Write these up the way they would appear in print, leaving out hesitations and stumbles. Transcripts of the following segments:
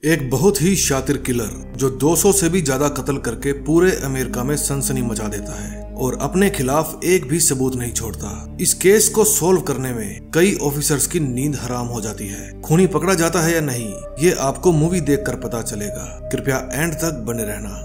एक बहुत ही शातिर किलर जो 200 से भी ज्यादा कत्ल करके पूरे अमेरिका में सनसनी मचा देता है और अपने खिलाफ एक भी सबूत नहीं छोड़ता। इस केस को सोल्व करने में कई ऑफिसर्स की नींद हराम हो जाती है। खूनी पकड़ा जाता है या नहीं, ये आपको मूवी देखकर पता चलेगा। कृपया एंड तक बने रहना।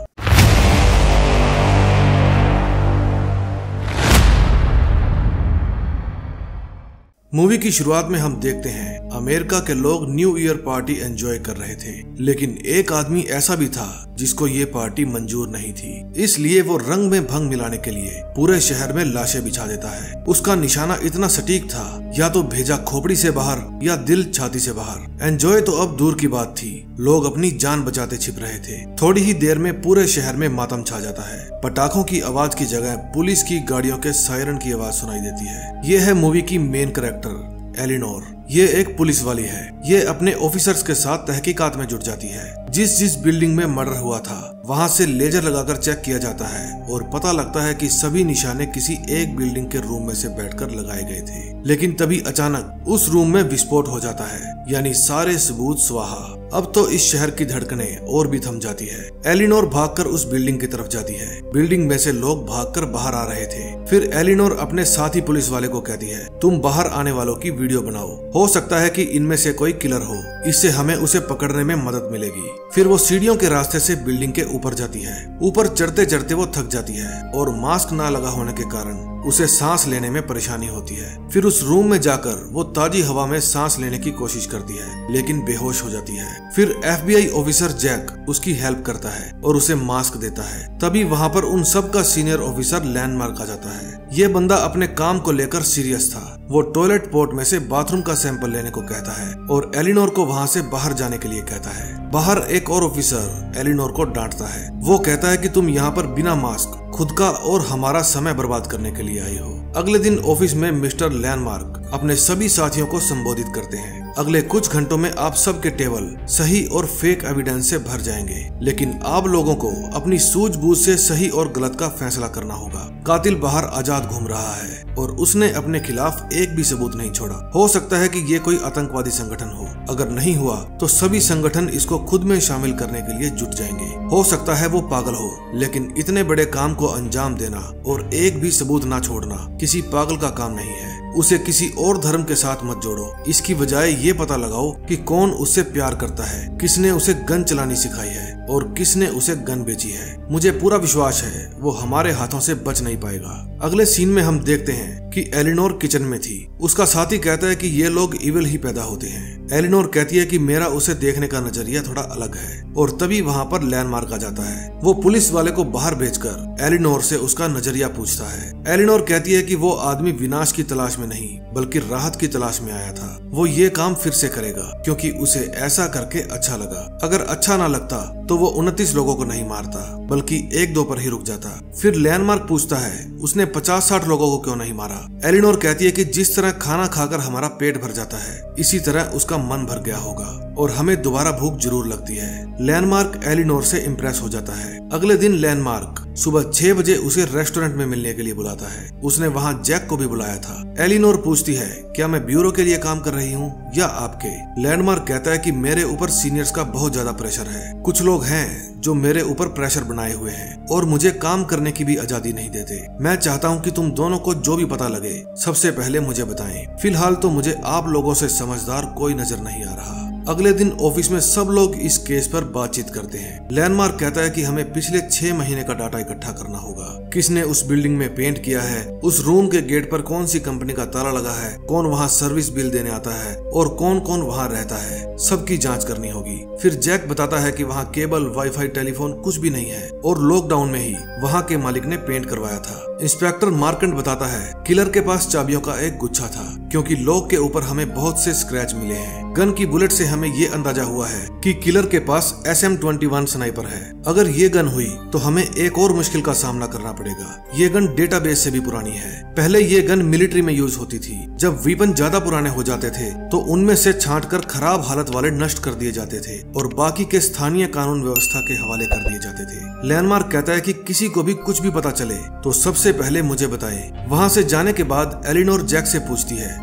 मूवी की शुरुआत में हम देखते हैं अमेरिका के लोग न्यू ईयर पार्टी एंजॉय कर रहे थे, लेकिन एक आदमी ऐसा भी था जिसको ये पार्टी मंजूर नहीं थी। इसलिए वो रंग में भंग मिलाने के लिए पूरे शहर में लाशें बिछा देता है। उसका निशाना इतना सटीक था, या तो भेजा खोपड़ी से बाहर या दिल छाती से बाहर। एंजॉय तो अब दूर की बात थी, लोग अपनी जान बचाते छिप रहे थे। थोड़ी ही देर में पूरे शहर में मातम छा जाता है। पटाखों की आवाज की जगह पुलिस की गाड़ियों के सायरन की आवाज सुनाई देती है। ये है मूवी की मेन कैरेक्टर एलिनोर। ये एक पुलिस वाली है। ये अपने ऑफिसर्स के साथ तहकीकात में जुट जाती है। जिस बिल्डिंग में मर्डर हुआ था वहां से लेजर लगाकर चेक किया जाता है और पता लगता है कि सभी निशाने किसी एक बिल्डिंग के रूम में से बैठकर लगाए गए थे। लेकिन तभी अचानक उस रूम में विस्फोट हो जाता है, यानी सारे सबूत स्वाहा। अब तो इस शहर की धड़कनें और भी थम जाती है। एलिनोर भागकर उस बिल्डिंग की तरफ जाती है। बिल्डिंग में से लोग भागकर बाहर आ रहे थे। फिर एलिनोर अपने साथी पुलिस वाले को कहती है, तुम बाहर आने वालों की वीडियो बनाओ, हो सकता है कि इनमें से कोई किलर हो, इससे हमें उसे पकड़ने में मदद मिलेगी। फिर वो सीढ़ियों के रास्ते से बिल्डिंग के ऊपर जाती है। ऊपर चढ़ते चढ़ते वो थक जाती है और मास्क ना लगा होने के कारण उसे सांस लेने में परेशानी होती है। फिर उस रूम में जाकर वो ताजी हवा में सांस लेने की कोशिश करती है, लेकिन बेहोश हो जाती है। फिर FBI ऑफिसर जैक उसकी हेल्प करता है और उसे मास्क देता है। तभी वहाँ पर उन सब का सीनियर ऑफिसर लैंडमार्क आ जाता है। ये बंदा अपने काम को लेकर सीरियस था। वो टॉयलेट पोर्ट में से बाथरूम का सैंपल लेने को कहता है और एलिनोर को वहाँ से बाहर जाने के लिए कहता है। बाहर एक और ऑफिसर एलिनोर को डांटता है। वो कहता है कि तुम यहाँ पर बिना मास्क खुद का और हमारा समय बर्बाद करने के लिए आई हो। अगले दिन ऑफिस में मिस्टर लैंडमार्क अपने सभी साथियों को संबोधित करते हैं। अगले कुछ घंटों में आप सबके टेबल सही और फेक एविडेंस से भर जाएंगे, लेकिन आप लोगों को अपनी सूझबूझ से सही और गलत का फैसला करना होगा। कातिल बाहर आजाद घूम रहा है और उसने अपने खिलाफ एक भी सबूत नहीं छोड़ा। हो सकता है कि ये कोई आतंकवादी संगठन हो। अगर नहीं हुआ तो सभी संगठन इसको खुद में शामिल करने के लिए जुट जाएंगे। हो सकता है वो पागल हो, लेकिन इतने बड़े काम को अंजाम देना और एक भी सबूत ना छोड़ना किसी पागल का काम नहीं है। उसे किसी और धर्म के साथ मत जोड़ो। इसकी बजाय ये पता लगाओ कि कौन उससे प्यार करता है, किसने उसे गन चलानी सिखाई है और किसने उसे गन बेची है। मुझे पूरा विश्वास है वो हमारे हाथों से बच नहीं पाएगा। अगले सीन में हम देखते हैं कि एलिनोर किचन में थी। उसका साथी कहता है कि ये लोग इविल ही पैदा होते हैं। एलिनोर कहती है कि मेरा उसे देखने का नजरिया थोड़ा अलग है और तभी वहाँ पर लैंडमार्क आ जाता है। वो पुलिस वाले को बाहर भेजकर एलिनोर से उसका नजरिया पूछता है। एलिनोर कहती है कि वो आदमी विनाश की तलाश में नहीं बल्कि राहत की तलाश में आया था। वो ये काम फिर से करेगा क्योंकि उसे ऐसा करके अच्छा लगा। अगर अच्छा ना लगता तो वो 29 लोगों को नहीं मारता बल्कि 1-2 पर ही रुक जाता। फिर लैंडमार्क पूछता है उसने 50-60 लोगों को क्यों नहीं मारा। एलिनोर कहती है कि जिस तरह खाना खाकर हमारा पेट भर जाता है इसी तरह उसका मन भर गया होगा और हमें दोबारा भूख जरूर लगती है। लैंडमार्क एलिनोर से इम्प्रेस हो जाता है। अगले दिन लैंडमार्क सुबह 6 बजे उसे रेस्टोरेंट में मिलने के लिए बुलाता है। उसने वहाँ जैक को भी बुलाया था। एलिनोर पूछती है क्या मैं ब्यूरो के लिए काम कर रही हूँ या आपके। लैंडमार्क कहता है कि मेरे ऊपर सीनियर्स का बहुत ज्यादा प्रेशर है। कुछ लोग हैं जो मेरे ऊपर प्रेशर बनाए हुए हैं और मुझे काम करने की भी आजादी नहीं देते। मैं चाहता हूँ कि तुम दोनों को जो भी पता लगे सबसे पहले मुझे बताएं। फिलहाल तो मुझे आप लोगों से समझदार कोई नजर नहीं आ रहा। अगले दिन ऑफिस में सब लोग इस केस पर बातचीत करते हैं। लैंडमार्क कहता है कि हमें पिछले 6 महीने का डाटा इकट्ठा करना होगा। किसने उस बिल्डिंग में पेंट किया है, उस रूम के गेट पर कौन सी कंपनी का ताला लगा है, कौन वहाँ सर्विस बिल देने आता है और कौन कौन वहाँ रहता है, सबकी जांच करनी होगी। फिर जैक बताता है कि वहाँ केबल, वाईफाई, टेलीफोन कुछ भी नहीं है और लॉकडाउन में ही वहाँ के मालिक ने पेंट करवाया था। इंस्पेक्टर मार्केंट बताता है किलर के पास चाबियों का एक गुच्छा था क्योंकि लॉक के ऊपर हमें बहुत से स्क्रैच मिले हैं। गन की बुलेट से हमें ये अंदाजा हुआ है कि किलर के पास SM-21 स्नाइपर है। अगर ये गन हुई तो हमें एक और मुश्किल का सामना करना पड़ेगा। ये गन डेटाबेस से भी पुरानी है। पहले ये गन मिलिट्री में यूज होती थी। जब वीपन ज्यादा पुराने हो जाते थे तो उनमें से छांटकर खराब हालत वाले नष्ट कर दिए जाते थे और बाकी के स्थानीय कानून व्यवस्था के हवाले कर दिए जाते थे। लैंडमार्क कहता है कि किसी को भी कुछ भी पता चले तो सबसे पहले मुझे बताएं। वहाँ से जाने के बाद एलिनोर जैक से पूछती है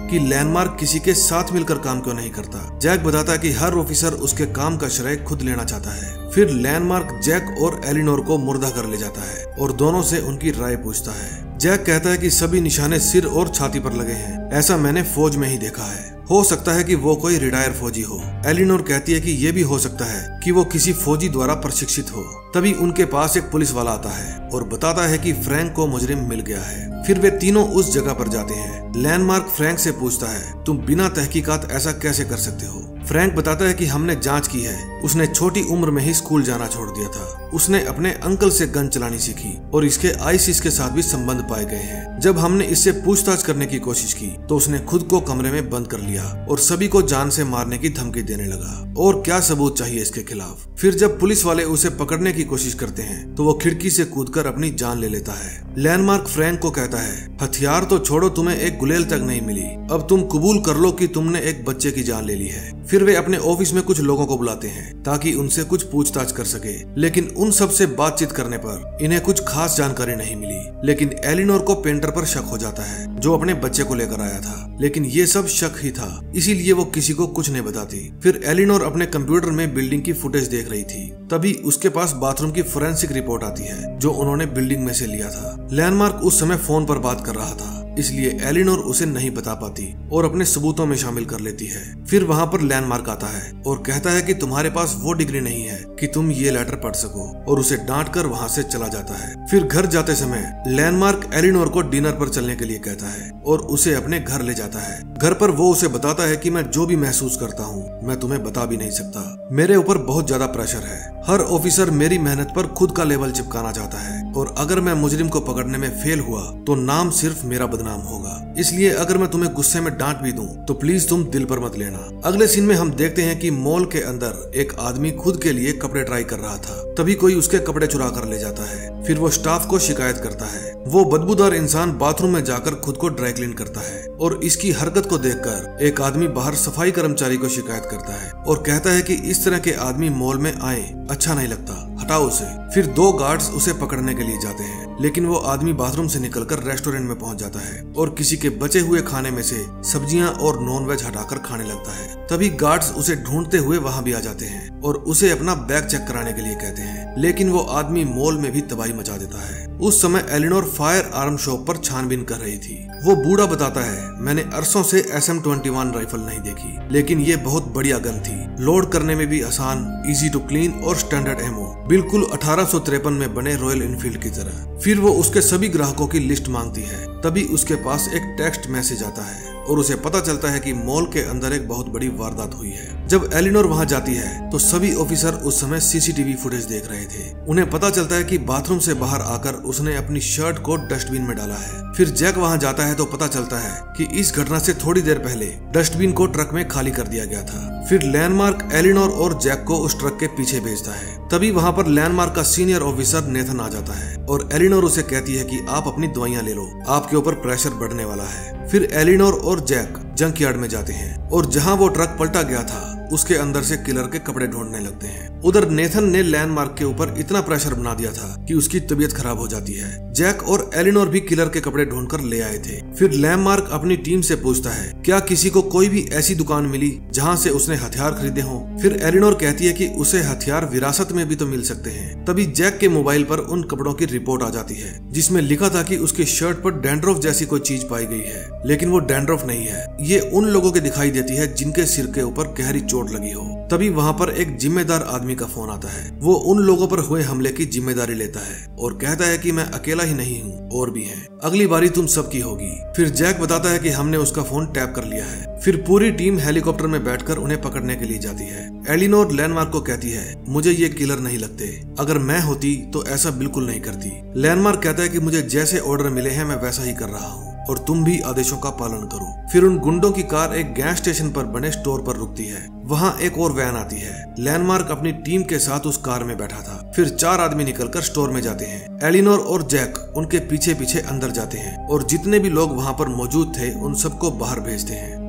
कि लैंडमार्क किसी के साथ मिलकर काम क्यों नहीं करता। जैक बताता है कि हर ऑफिसर उसके काम का श्रेय खुद लेना चाहता है। फिर लैंडमार्क जैक और एलिनोर को मुर्दा कर ले जाता है और दोनों से उनकी राय पूछता है। जैक कहता है कि सभी निशाने सिर और छाती पर लगे हैं, ऐसा मैंने फौज में ही देखा है। हो सकता है कि वो कोई रिटायर फौजी हो। एलिनोर कहती है कि ये भी हो सकता है कि वो किसी फौजी द्वारा प्रशिक्षित हो। तभी उनके पास एक पुलिस वाला आता है और बताता है कि फ्रैंक को मुजरिम मिल गया है। फिर वे तीनों उस जगह पर जाते हैं। लैंडमार्क फ्रैंक से पूछता है, तुम बिना तहकीकात ऐसा कैसे कर सकते हो। फ्रैंक बताता है कि हमने जांच की है, उसने छोटी उम्र में ही स्कूल जाना छोड़ दिया था। उसने अपने अंकल से गन चलानी सीखी और इसके आईसिस के साथ भी संबंध पाए गए हैं। जब हमने इससे पूछताछ करने की कोशिश की तो उसने खुद को कमरे में बंद कर लिया और सभी को जान से मारने की धमकी देने लगा। और क्या सबूत चाहिए इसके खिलाफ। फिर जब पुलिस वाले उसे पकड़ने की कोशिश करते हैं तो वो खिड़की से कूदकर अपनी जान ले लेता है। लैंडमार्क फ्रैंक को कहता है, हथियार तो छोड़ो, तुम्हें एक गुलेल तक नहीं मिली। अब तुम कबूल कर लो कि तुमने एक बच्चे की जान ले ली है। फिर वे अपने ऑफिस में कुछ लोगों को बुलाते हैं ताकि उनसे कुछ पूछताछ कर सके, लेकिन उन सब से बातचीत करने पर इन्हें कुछ खास जानकारी नहीं मिली। लेकिन एलिनोर को पेंटर पर शक हो जाता है जो अपने बच्चे को लेकर आया था, लेकिन ये सब शक ही था, इसीलिए वो किसी को कुछ नहीं बताती। फिर एलिनोर अपने कंप्यूटर में बिल्डिंग की फुटेज देख रही थी, तभी उसके पास बाथरूम की फोरेंसिक रिपोर्ट आती है जो उन्होंने बिल्डिंग में से लिया था। लैंडमार्क उस समय फोन पर बात कर रहा था, इसलिए एलिनोर उसे नहीं बता पाती और अपने सबूतों में शामिल कर लेती है। फिर वहाँ पर लैंडमार्क आता है और कहता है कि तुम्हारे पास वो डिग्री नहीं है कि तुम ये लेटर पढ़ सको, और उसे डांट कर वहाँ से चला जाता है। फिर घर जाते समय लैंडमार्क एलिनोर को डिनर पर चलने के लिए कहता है और उसे अपने घर ले जाता है। घर पर वो उसे बताता है कि मैं जो भी महसूस करता हूँ मैं तुम्हें बता भी नहीं सकता। मेरे ऊपर बहुत ज्यादा प्रेशर है। हर ऑफिसर मेरी मेहनत पर खुद का लेवल चिपकाना चाहता है और अगर मैं मुजरिम को पकड़ने में फेल हुआ तो नाम सिर्फ मेरा बदनाम होगा। इसलिए अगर मैं तुम्हें गुस्से में डांट भी दूं तो प्लीज तुम दिल पर मत लेना। अगले सीन में हम देखते हैं कि मॉल के अंदर एक आदमी खुद के लिए कपड़े ट्राई कर रहा था, तभी कोई उसके कपड़े चुरा कर ले जाता है। फिर वो स्टाफ को शिकायत करता है। वो बदबूदार इंसान बाथरूम में जाकर खुद को ड्राई क्लीन करता है और इसकी हरकत को देखकर एक आदमी बाहर सफाई कर्मचारी को शिकायत करता है और कहता है कि इस तरह के आदमी मॉल में आए अच्छा नहीं लगता, हटाओ उसे। फिर 2 गार्ड्स उसे पकड़ने के लिए जाते हैं, लेकिन वो आदमी बाथरूम से निकलकर रेस्टोरेंट में पहुंच जाता है और किसी के बचे हुए खाने में से सब्जियां और नॉनवेज हटाकर खाने लगता है। तभी गार्ड्स उसे ढूंढते हुए वहां भी आ जाते हैं और उसे अपना बैग चेक कराने के लिए कहते हैं, लेकिन वो आदमी मॉल में भी तबाही मचा देता है। उस समय एलिनोर फायर आर्म शॉप पर छानबीन कर रही थी। वो बूढ़ा बताता है, मैंने अरसों से SM-21 राइफल नहीं देखी, लेकिन ये बहुत बढ़िया गन थी, लोड करने में भी आसान, इजी टू क्लीन और स्टैंडर्ड एमो, बिल्कुल 1853 में बने रॉयल एनफील्ड की तरह। फिर वो उसके सभी ग्राहकों की लिस्ट मांगती है। तभी उसके पास एक टेक्स्ट मैसेज आता है और उसे पता चलता है कि मॉल के अंदर एक बहुत बड़ी वारदात हुई है। जब एलिनोर वहां जाती है तो सभी ऑफिसर उस समय CCTV फुटेज देख रहे थे। उन्हें पता चलता है कि बाथरूम से बाहर आकर उसने अपनी शर्ट को डस्टबिन में डाला है। फिर जैक वहां जाता है तो पता चलता है कि इस घटना से थोड़ी देर पहले डस्टबिन को ट्रक में खाली कर दिया गया था। फिर लैंडमार्क एलिनोर और जैक को उस ट्रक के पीछे भेजता है। तभी वहां पर लैंडमार्क का सीनियर ऑफिसर नेथन आ जाता है और एलिनोर उसे कहती है कि आप अपनी दवाइयां ले लो, आपके ऊपर प्रेशर बढ़ने वाला है। फिर एलिनोर और जैक जंक यार्ड में जाते हैं और जहां वो ट्रक पलटा गया था उसके अंदर से किलर के कपड़े ढूंढने लगते हैं। उधर नेथन ने लैंडमार्क के ऊपर इतना प्रेशर बना दिया था कि उसकी तबीयत खराब हो जाती है। जैक और एलिनोर भी किलर के कपड़े ढूंढकर ले आए थे। फिर लैंडमार्क अपनी टीम से पूछता है, क्या किसी को कोई भी ऐसी दुकान मिली जहां से उसने हथियार खरीदे हों। फिर एलिनोर कहती है कि उसे हथियार विरासत में भी तो मिल सकते हैं। तभी जैक के मोबाइल पर उन कपड़ों की रिपोर्ट आ जाती है जिसमें लिखा था कि उसकी शर्ट पर डैंड्रफ जैसी कोई चीज पाई गई है, लेकिन वो डैंड्रफ नहीं है। ये उन लोगों के दिखाई देती है जिनके सिर के ऊपर गहरी चोट लगी हो। तभी वहां पर एक जिम्मेदार आदमी का फोन आता है। वो उन लोगों पर हुए हमले की जिम्मेदारी लेता है और कहता है कि मैं अकेला ही नहीं हूँ, और भी हैं, अगली बारी तुम सबकी होगी। फिर जैक बताता है कि हमने उसका फोन टैप कर लिया है। फिर पूरी टीम हेलीकॉप्टर में बैठकर उन्हें पकड़ने के लिए जाती है। एलिनोर लैंडमार्क को कहती है, मुझे ये किलर नहीं लगते, अगर मैं होती तो ऐसा बिल्कुल नहीं करती। लैंडमार्क कहता है कि मुझे जैसे ऑर्डर मिले हैं मैं वैसा ही कर रहा हूँ और तुम भी आदेशों का पालन करो। फिर उन गुंडों की कार एक गैस स्टेशन पर बने स्टोर पर रुकती है। वहां एक और वैन आती है। लैंडमार्क अपनी टीम के साथ उस कार में बैठा था। फिर 4 आदमी निकलकर स्टोर में जाते हैं। एलिनोर और जैक उनके पीछे पीछे अंदर जाते हैं और जितने भी लोग वहां पर मौजूद थे उन सबको बाहर भेजते हैं।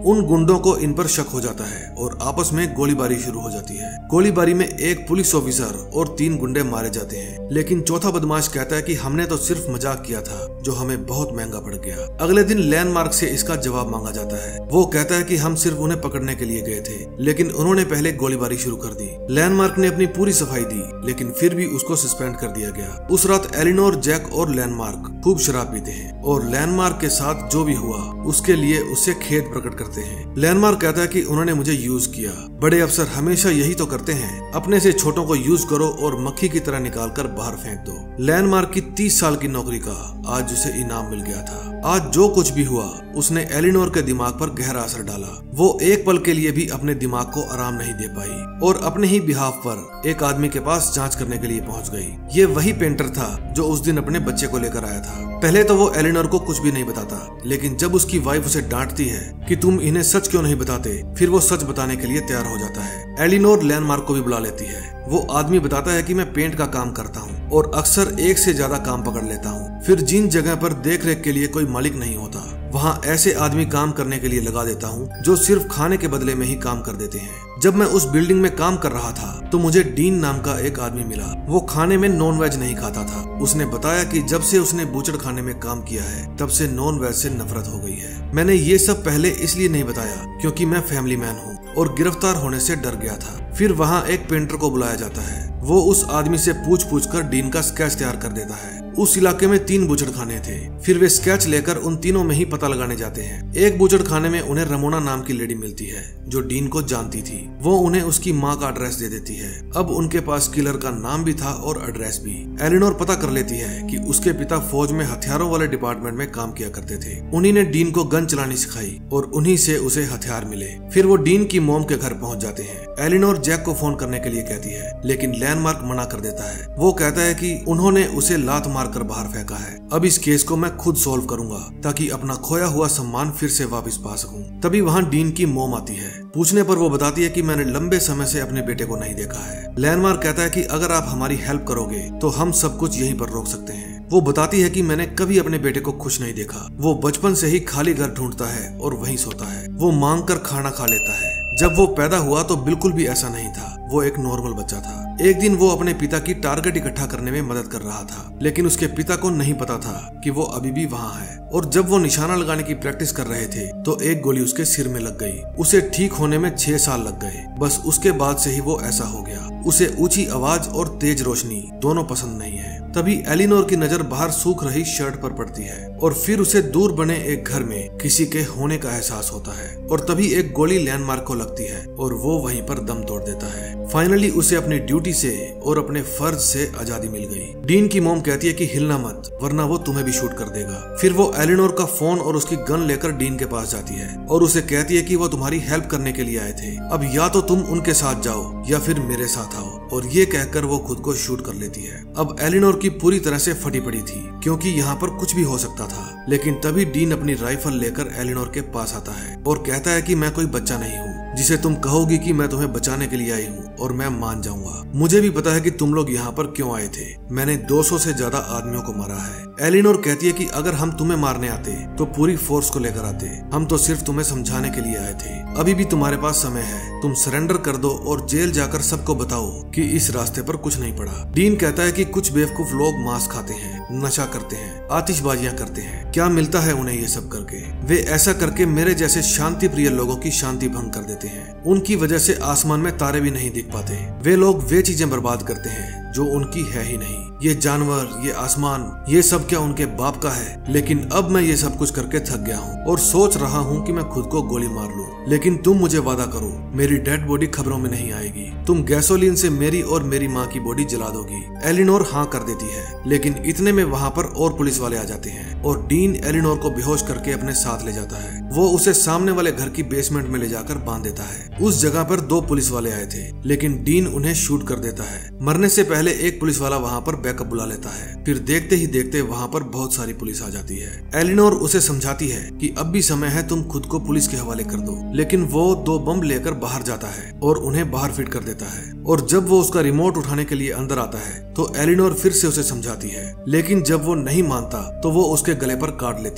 उन गुंडों को इन पर शक हो जाता है और आपस में गोलीबारी शुरू हो जाती है। गोलीबारी में एक पुलिस ऑफिसर और 3 गुंडे मारे जाते हैं, लेकिन चौथा बदमाश कहता है कि हमने तो सिर्फ मजाक किया था, जो हमें बहुत महंगा पड़ गया। अगले दिन लैंडमार्क से इसका जवाब मांगा जाता है। वो कहता है कि हम सिर्फ उन्हें पकड़ने के लिए गए थे, लेकिन उन्होंने पहले गोलीबारी शुरू कर दी। लैंडमार्क ने अपनी पूरी सफाई दी, लेकिन फिर भी उसको सस्पेंड कर दिया गया। उस रात एलिनोर, जैक और लैंडमार्क खूब शराब पीते हैं और लैंडमार्क के साथ जो भी हुआ उसके लिए उससे खेद प्रकट करते हैं। लैंडमार्क कहता है कि उन्होंने मुझे यूज किया। बड़े अफसर हमेशा यही तो करते हैं, अपने से छोटों को यूज करो और मक्खी की तरह निकाल कर बाहर फेंक दो। लैंडमार्क की 30 साल की नौकरी का आज उसे इनाम मिल गया था। आज जो कुछ भी हुआ उसने एलिनोर के दिमाग पर गहरा असर डाला। वो एक पल के लिए भी अपने दिमाग को आराम नहीं दे पाई और अपने ही बिहाफ पर एक आदमी के पास जांच करने के लिए पहुंच गई। ये वही पेंटर था जो उस दिन अपने बच्चे को लेकर आया था। पहले तो वो एलिनोर को कुछ भी नहीं बताता, लेकिन जब उसकी वाइफ उसे डांटती है कि तुम इन्हें सच क्यों नहीं बताते, फिर वो सच बताने के लिए तैयार हो जाता है। एलिनोर लैंडमार्क को भी बुला लेती है। वो आदमी बताता है कि मैं पेंट का काम करता हूँ और अक्सर एक से ज्यादा काम पकड़ लेता हूँ। फिर जिन जगह पर देख रेख के लिए कोई मालिक नहीं होता, वहाँ ऐसे आदमी काम करने के लिए लगा देता हूँ जो सिर्फ खाने के बदले में ही काम कर देते हैं। जब मैं उस बिल्डिंग में काम कर रहा था तो मुझे डीन नाम का एक आदमी मिला। वो खाने में नॉन वेज नहीं खाता था। उसने बताया कि जब से उसने बूचड़ खाने में काम किया है तब से नॉन वेज से नफरत हो गई है। मैंने ये सब पहले इसलिए नहीं बताया क्योंकि मैं फैमिली मैन हूँ और गिरफ्तार होने से डर गया था। फिर वहाँ एक पेंटर को बुलाया जाता है। वो उस आदमी से पूछ कर डीन का स्केच तैयार कर देता है। उस इलाके में 3 बूचड़ खाने थे। फिर वे स्केच लेकर उन तीनों में ही पता लगाने जाते हैं। एक बूचड़ खाने में उन्हें रमोना नाम की लेडी मिलती है जो डीन को जानती थी। वो उन्हें उसकी माँ का एड्रेस दे देती है। अब उनके पास किलर का नाम भी था और एड्रेस भी। एलिनोर पता कर लेती है कि उसके पिता फौज में हथियारों वाले डिपार्टमेंट में काम किया करते थे। उन्हीं ने डीन को गन चलानी सिखाई और उन्हीं से उसे हथियार मिले। फिर वो डीन की मॉम के घर पहुंच जाते हैं। एलिनोर जैक को फोन करने के लिए कहती है, लेकिन लैंडमार्क मना कर देता है। वो कहता है कि उन्होंने उसे लात मारकर बाहर फेंका है। अब इस केस को मैं खुद सॉल्व करूंगा ताकि अपना खोया हुआ सम्मान फिर से वापस पा सकूं। तभी वहाँ डीन की मॉम आती है। पूछने पर वो बताती है कि मैंने लंबे समय से अपने बेटे को नहीं देखा है। लैंडमार्क कहता है कि अगर आप हमारी हेल्प करोगे तो हम सब कुछ यहीं पर रोक सकते हैं। वो बताती है कि मैंने कभी अपने बेटे को खुश नहीं देखा। वो बचपन से ही खाली घर ढूंढता है और वहीं सोता है। वो मांग कर खाना खा लेता है। जब वो पैदा हुआ तो बिल्कुल भी ऐसा नहीं था। वो एक नॉर्मल बच्चा था। एक दिन वो अपने पिता की टारगेट इकट्ठा करने में मदद कर रहा था, लेकिन उसके पिता को नहीं पता था कि वो अभी भी वहाँ है। और जब वो निशाना लगाने की प्रैक्टिस कर रहे थे तो एक गोली उसके सिर में लग गई। उसे ठीक होने में 6 साल लग गए। बस उसके बाद से ही वो ऐसा हो गया। उसे ऊंची आवाज और तेज रोशनी दोनों पसंद नहीं है। तभी एलिनोर की नजर बाहर सूख रही शर्ट पर पड़ती है और फिर उसे दूर बने एक घर में किसी के होने का एहसास होता है। और तभी एक गोली लैंडमार्क को लगती है और वो वहीं पर दम तोड़ देता है। फाइनली उसे अपनी ड्यूटी से और अपने फर्ज से आजादी मिल गई। डीन की मॉम कहती है कि हिलना मत, वरना वो तुम्हें भी शूट कर देगा। फिर वो एलिनोर का फोन और उसकी गन लेकर डीन के पास जाती है और उसे कहती है कि वो तुम्हारी हेल्प करने के लिए आए थे। अब या तो तुम उनके साथ जाओ या फिर मेरे साथ आओ। और ये कहकर वो खुद को शूट कर लेती है। अब एलिनोर की पूरी तरह से फटी पड़ी थी क्योंकि यहाँ पर कुछ भी हो सकता था। लेकिन तभी डीन अपनी राइफल लेकर एलिनोर के पास आता है और कहता है कि मैं कोई बच्चा नहीं हूँ जिसे तुम कहोगी कि मैं तुम्हें बचाने के लिए आई हूँ और मैं मान जाऊंगा। मुझे भी पता है कि तुम लोग यहाँ पर क्यों आए थे। मैंने 200 से ज्यादा आदमियों को मारा है। एलिनोर कहती है कि अगर हम तुम्हें मारने आते तो पूरी फोर्स को लेकर आते। हम तो सिर्फ तुम्हें समझाने के लिए आए थे। अभी भी तुम्हारे पास समय है। तुम सरेंडर कर दो और जेल जाकर सबको बताओ कि इस रास्ते पर कुछ नहीं पड़ा। डीन कहता है कि कुछ बेवकूफ लोग मांस खाते हैं, नशा करते हैं, आतिशबाजियां करते हैं। क्या मिलता है उन्हें ये सब करके? वे ऐसा करके मेरे जैसे शांति प्रिय लोगों की शांति भंग कर देते हैं। उनकी वजह से आसमान में तारे भी नहीं दिख पाते। वे लोग वे चीजें बर्बाद करते हैं जो उनकी है ही नहीं। ये जानवर, ये आसमान, ये सब क्या उनके बाप का है? लेकिन अब मैं ये सब कुछ करके थक गया हूँ और सोच रहा हूँ कि मैं खुद को गोली मार लूं। लेकिन तुम मुझे वादा करो, मेरी डेड बॉडी खबरों में नहीं आएगी। तुम गैसोलीन से मेरी और मेरी माँ की बॉडी जला दोगी। एलिनोर हाँ कर देती है, लेकिन इतने में वहाँ पर और पुलिस वाले आ जाते हैं और डीन एलिनोर को बेहोश करके अपने साथ ले जाता है। वो उसे सामने वाले घर की बेसमेंट में ले जाकर बांध देता है। उस जगह पर 2 पुलिस वाले आए थे, लेकिन डीन उन्हें शूट कर देता है। मरने से पहले एक पुलिस वाला वहाँ पर बैकअप बुला लेता है। फिर देखते ही देखते वहाँ पर बहुत सारी पुलिस आ जाती है। एलिनोर उसे समझाती है कि अब भी समय है, तुम खुद को पुलिस के हवाले कर दो। लेकिन वो 2 बम लेकर बाहर जाता है और उन्हें बाहर फिट कर देता है। और जब वो उसका रिमोट उठाने के लिए अंदर आता है तो एलिनोर फिर से उसे समझाती है, लेकिन जब वो नहीं मानता तो वो उसके गले पर काट लेती है।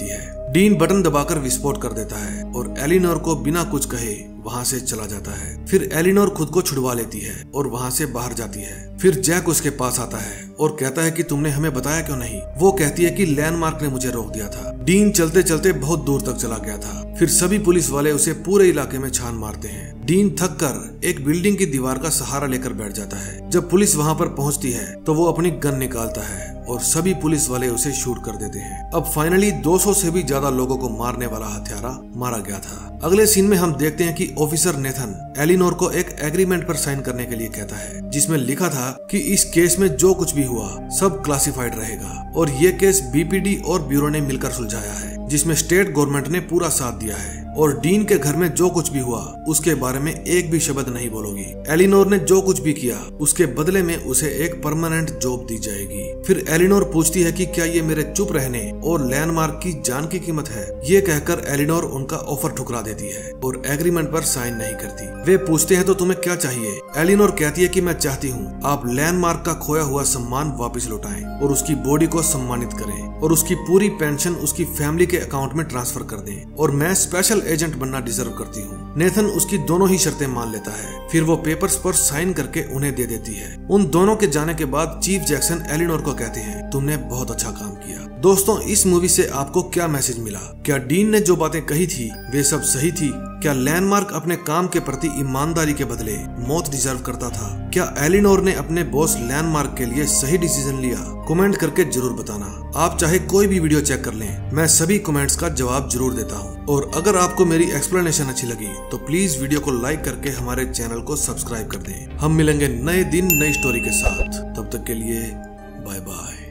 डीन बटन दबाकर विस्फोट कर देता है और एलिनोर को बिना कुछ कहे वहाँ से चला जाता है। फिर एलिनोर खुद को छुड़वा लेती है और वहाँ से बाहर जाती है। फिर जैक उसके पास आता है और कहता है कि तुमने हमें बताया क्यों नहीं। वो कहती है कि लैंडमार्क ने मुझे रोक दिया था। डीन चलते चलते बहुत दूर तक चला गया था। फिर सभी पुलिस वाले उसे पूरे इलाके में छान मारते हैं। डीन थक कर एक बिल्डिंग की दीवार का सहारा लेकर बैठ जाता है। जब पुलिस वहाँ पर पहुँचती है तो वो अपनी गन निकालता है और सभी पुलिस वाले उसे शूट कर देते हैं। अब फाइनली 200 से भी ज्यादा लोगों को मारने वाला हत्यारा मारा गया था। अगले सीन में हम देखते हैं कि ऑफिसर नेथन एलिनोर को एक एग्रीमेंट पर साइन करने के लिए कहता है, जिसमें लिखा था कि इस केस में जो कुछ भी हुआ सब क्लासिफाइड रहेगा और ये केस बीपीडी और ब्यूरो ने मिलकर सुलझाया है, जिसमें स्टेट गवर्नमेंट ने पूरा साथ दिया है और डीन के घर में जो कुछ भी हुआ उसके बारे में एक भी शब्द नहीं बोलोगी। एलिनोर ने जो कुछ भी किया उसके बदले में उसे एक परमानेंट जॉब दी जाएगी। फिर एलिनोर पूछती है कि क्या ये मेरे चुप रहने और लैंडमार्क की जान की कीमत है। ये कहकर एलिनोर उनका ऑफर ठुकरा देती है और एग्रीमेंट पर साइन नहीं करती। वे पूछते हैं तो तुम्हें क्या चाहिए। एलिनोर कहती है कि मैं चाहती हूँ आप लैंडमार्क का खोया हुआ सम्मान वापस लौटाएं और उसकी बॉडी को सम्मानित करें और उसकी पूरी पेंशन उसकी फैमिली के अकाउंट में ट्रांसफर कर दें और मैं स्पेशल एजेंट बनना डिजर्व करती हूँ। नेथन उसकी दोनों ही शर्तें मान लेता है। फिर वो पेपर्स पर साइन करके उन्हें दे देती है। उन दोनों के जाने के बाद चीफ जैक्सन एलिनोर को कहते हैं, तुमने बहुत अच्छा काम किया। दोस्तों, इस मूवी से आपको क्या मैसेज मिला? क्या डीन ने जो बातें कही थी वे सब सही थी? क्या लैंडमार्क अपने काम के प्रति ईमानदारी के बदले मौत डिजर्व करता था? क्या एलिनोर ने अपने बॉस लैंडमार्क के लिए सही डिसीजन लिया? कमेंट करके जरूर बताना। आप चाहे कोई भी वीडियो चेक कर लें, मैं सभी कमेंट्स का जवाब जरूर देता हूँ। और अगर आपको मेरी एक्सप्लेनेशन अच्छी लगी तो प्लीज वीडियो को लाइक करके हमारे चैनल को सब्सक्राइब कर दें। हम मिलेंगे नए दिन नई स्टोरी के साथ। तब तक के लिए बाय बाय।